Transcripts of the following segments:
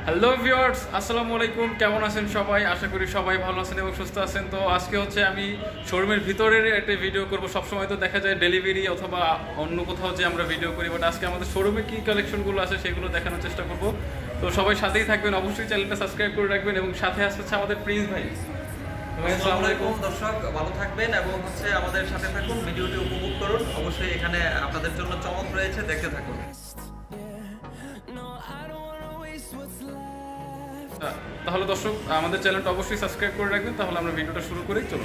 Hello viewers, আসসালামু আলাইকুম। কেমন আছেন সবাই? আশা করি সবাই ভালো আছেন এবং সুস্থ আছেন। তো আজকে হচ্ছে আমি শোরুমের ভিতরের একটা ভিডিও করব। সবসময় তো দেখা যায় ডেলিভারি অথবা অন্য কোথাও যে আমরা ভিডিও করি, বাট আজকে আমাদের শোরুমে কী কালেকশনগুলো আছে সেগুলো দেখানোর চেষ্টা করব। তো সবাই সাথেই থাকবেন, অবশ্যই চ্যানেলটা সাবস্ক্রাইব করে রাখবেন এবং সাথে আসছে আমাদের প্রিন্স ভাই। আসসালামু আলাইকুম দর্শক, ভালো থাকবেন এবং আমাদের সাথে থাকুন, ভিডিওটি উপভোগ করুন। অবশ্যই এখানে আপনাদের জন্য চমক রয়েছে, দেখতে থাকুন। তাহলে দর্শক আমাদের চ্যানেলটা অবশ্যই সাবস্ক্রাইব করে রাখবেন। তাহলে আমরা ভিডিওটা শুরু করি, চলুন।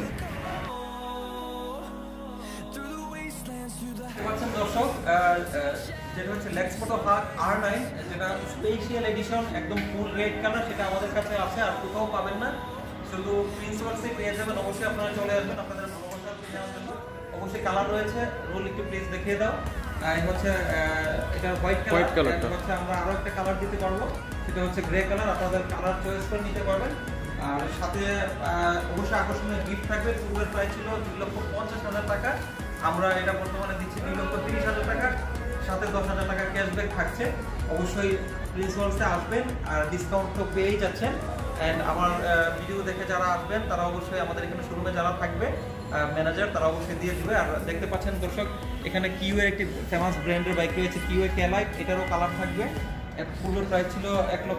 দর্শক, যেটা হচ্ছে লেক্স ফটো হাক R9, যেটা স্পেশাল এডিশন, একদম ফুল রেড কালার, সেটা আমাদের কাছে আছে, আর কোথাও পাবেন না, শুধু প্রিন্স ওয়ার্লসে পেয়ে যাবেন। অবশ্যই আপনারা চলে আসবেন আপনাদের মোগবাজার নেওয়ার জন্য। অবশ্যই কালার রয়েছে, রোল একটু প্লিজ দেখিয়ে দাও। হচ্ছে এটা হোয়াইট কালার, হচ্ছে আমরা আরো একটা কালার দিতে পারবো, সেটা হচ্ছে গ্রে কালার। আপনাদের কালার চয়েস করে নিতে পারবেন। আর সাথে অবশ্যই আকর্ষণীয় গিফট থাকবে। পূর্বের প্রাইস ছিল 2,50,000 টাকা, আমরা এটা বর্তমানে দিচ্ছি 2,30,000 টাকা, সাথে 10,000 টাকা ক্যাশব্যাক থাকছে। অবশ্যই প্রিন্স ওয়ার্লসে আসবেন আর ডিসকাউন্ট তো পেয়েই যাচ্ছেন। অ্যান্ড আমার ভিডিও দেখে যারা আসবেন তারা অবশ্যই আমাদের এখানে শোরুমে যারা থাকবে ম্যানেজার, তারা অবশ্যই দিয়ে দেবে। আর দেখতে পাচ্ছেন দর্শক, এখানে কিউ এর একটি ফেমাস ব্র্যান্ডের বাইক রয়েছে, কিউ এ ক্যালাইট, এটারও কালার থাকবে। পূর্বের প্রাইস ছিল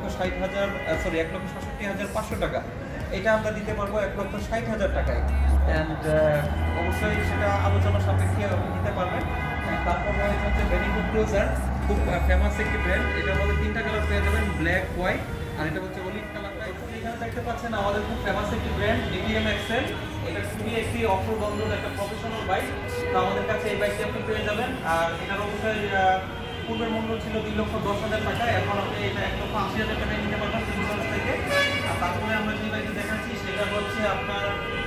1,60,500 টাকা, এটা আমরা দিতে পারবো 1,60,000 টাকায়। অ্যান্ড অবশ্যই সেটা আলোচনা সাপেক্ষে দিতে পারবেন। তারপর হচ্ছে বেনিকো ক্রুজার, খুব ফেমাস একটি ব্র্যান্ড, এটার মধ্যে 3টা কালার পেয়ে যাবেন, ব্ল্যাক, হোয়াইট, আর এটা হচ্ছে অলিভ কালারটা। এখানে দেখতে পাচ্ছেন আমাদের খুব ফেমাস একটি ব্র্যান্ড DTM XL, এটা খুবই একটি অপ্রবন্ধন একটা প্রফেশনাল বাইক। তো আমাদের কাছে এই বাইকটি আপনি পেয়ে যাবেন। আর এটার অবশ্যই পূর্বের মূল্য ছিল 2,10,000 টাকা, এখন আপনি এটা 1,80,000 টাকায় নিতে পারবেন প্রিন্স থেকে। আর তারপরে আমরা যে বাইকটি দেখাচ্ছি সেটা হচ্ছে আপনার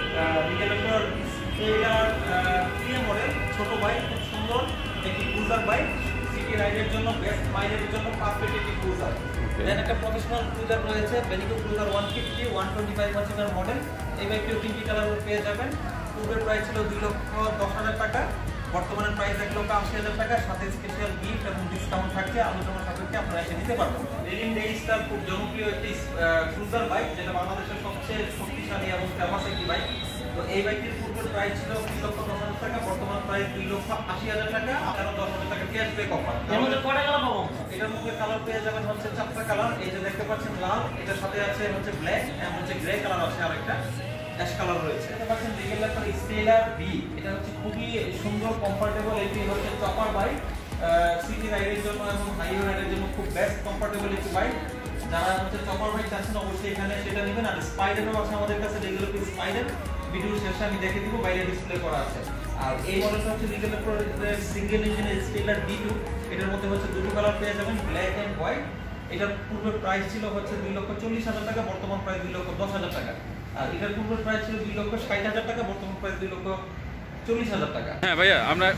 REGAL স্টেলার প্রিয় মডেল, ছোট বাইক, খুব সুন্দর একটি ক্রুজার বাইক, সিটি রাইডের জন্য, বেস্ট মাইলেজের জন্য পারফেক্ট একটি ক্রুজার। দেন একটা প্রফেশনাল ক্রুজার রয়েছে, বেনিকো ক্রুজার 150 125 মার্চেন্টের মডেল। এই বাইকটিও 3টি কালার পেয়ে যাবেন। পূর্বের প্রাইস ছিল 2,10,000 টাকা, বর্তমানে প্রাইস 1,80,000 টাকা, সাথে স্পেশাল গিফট এবং ডিসকাউন্ট থাকছে। আলোচনা সাপেক্ষে আপনারা এসে নিতে পারবেন। রেলিং ডেইস্টার খুব জনপ্রিয় একটি ক্রুজার বাইক, যেটা বাংলাদেশের সবচেয়ে শক্তিশালী এবং ফেমাস একটি বাইক। তো এই বাইকটির পূর্বের প্রাইস ছিল 2,10,000 টাকা, বর্তমান প্রাইস 2,80,000 টাকা, আপনারা 10,000 টাকা ক্যাশব্যাক অফার। এর মধ্যে কয়টা কালার পাবো? এটার মধ্যে কালার পেয়ে যাবেন হচ্ছে 4টা কালার। এই যে দেখতে পাচ্ছেন লাল, এটার সাথে আছে হচ্ছে ব্ল্যাক, এবং হচ্ছে গ্রে কালার আছে, আরেকটা অ্যাশ কালার রয়েছে। দেখতে পাচ্ছেন REGAL একটা স্টেলার বি, এটা হচ্ছে খুবই সুন্দর কমফোর্টেবল একটি হচ্ছে চপার বাইক, সিটি রাইডের জন্য এবং হাইওয়ে রাইডের জন্য খুব বেস্ট কমফোর্টেবল একটি বাইক। যারা হচ্ছে চপার বাইক চাচ্ছেন অবশ্যই এখানে সেটা নেবেন। আর স্পাইডারও আছে আমাদের কাছে, REGAL স্পাইডার, ভিডিও শেষে আমি দেখে দিব, বাইরে ডিসপ্লে করা আছে। আর এই মডেলটা হচ্ছে REGAL সিঙ্গেল ইঞ্জিনের স্টেলার D2, এটার মধ্যে হচ্ছে দুটো কালার পেয়ে যাবেন, ব্ল্যাক এন্ড হোয়াইট। এটার পূর্বের প্রাইস ছিল হচ্ছে 2,40,000 টাকা, বর্তমান প্রাইস 2,10,000 টাকা। আর এটার পূর্বের প্রাইস ছিল 2,60,000 টাকা, বর্তমান প্রাইস 2,40,000 টাকা। হ্যাঁ ভাইয়া,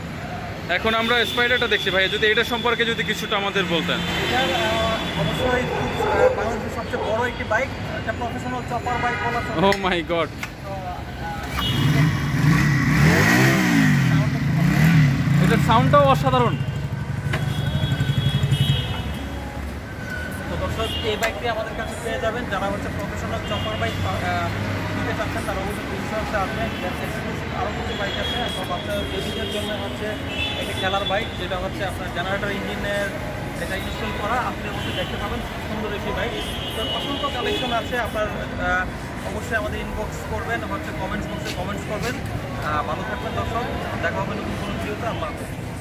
এখন আমরা স্পাইডারটা দেখছি ভাইয়া, যদি এটা সম্পর্কে যদি কিছুটা আমাদের বলতেন। এটার অবশ্যই বাংলাদেশের সবচেয়ে বড় একটি বাইক, একটা প্রফেশনাল চপার বাইক বলা চলে। ও মাই গড, এটার সাউন্ডটাও অসাধারণ। তো দর্শক, এই বাইকটি আমাদের কাছে পেয়ে যাবেন। যারা হচ্ছে প্রফেশনাল চপার বাইক নিতে চাচ্ছেন তারা অবশ্যই প্রিন্স ওয়ার্লসে আসবেন। আরও কিছু বাইক আছে, বাচ্চা বেবিদের জন্য হচ্ছে একটা খেলার বাইক, যেটা হচ্ছে আপনার জেনারেটর ইঞ্জিনের এটা ইনস্টল করা, আপনি অবশ্যই দেখতে পাবেন, সুন্দর একটি বাইক। তো অসংখ্য কালেকশন আছে, আপনার অবশ্যই আমাদের ইনবক্স করবেন, হচ্ছে কমেন্টস বক্সে কমেন্টস করবেন। ভালো থাকবেন দর্শক, দেখা হবে নতুন কোনো ভিডিওতে। আল্লাহ হাফেজ।